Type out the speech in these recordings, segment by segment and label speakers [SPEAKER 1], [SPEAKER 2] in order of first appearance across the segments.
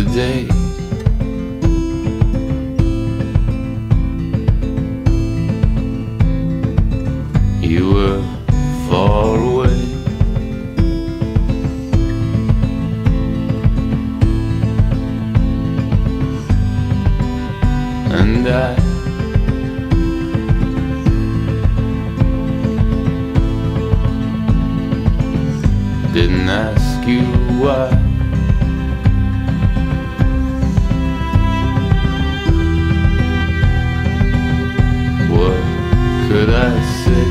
[SPEAKER 1] yesterday. You were far away, and I didn't ask you why. What could I say?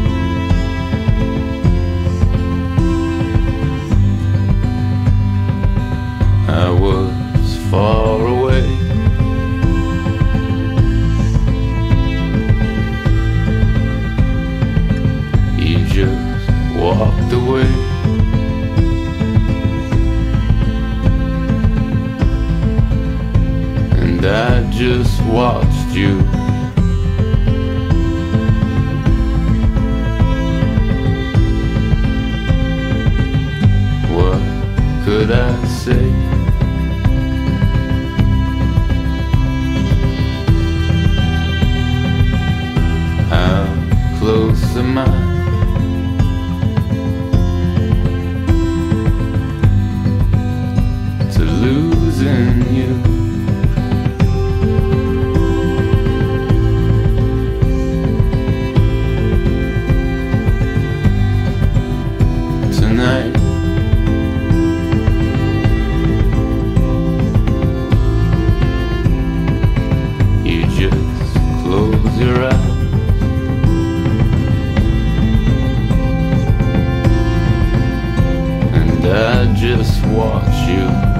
[SPEAKER 1] I was far away, you just walked away. And I just watched you. What could I say? How close am I to losing you? Tonight you just close your eyes and I just watch you.